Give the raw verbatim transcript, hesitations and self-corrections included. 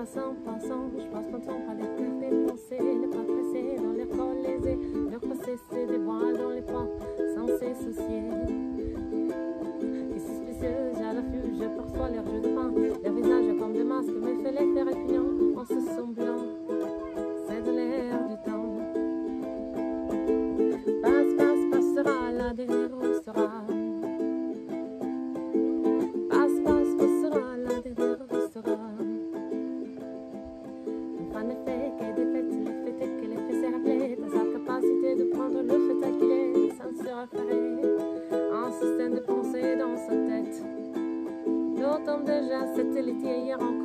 passant, passant, je passe mon temps à les faire dépenser, les pas pressés dans les cols lésés, leur passé c'est des voiles dans les pas, sans se soucier. Et suspicieuse à l'affût, je perçois leurs jeux de pain, leurs visages comme des masques, me fait l'effet répugnant, en se semblant, c'est de l'air du temps. Passe, passe, passera, la dernière roue sera. Passe, passe, passera, la dernière roue sera. En effet, qu'est défaite, le fait est que l'effet s'est rappelé à sa capacité de prendre le fait qu'il est sans se référer un système de pensée dans sa tête. D'autant déjà, c'était l'été hier encore.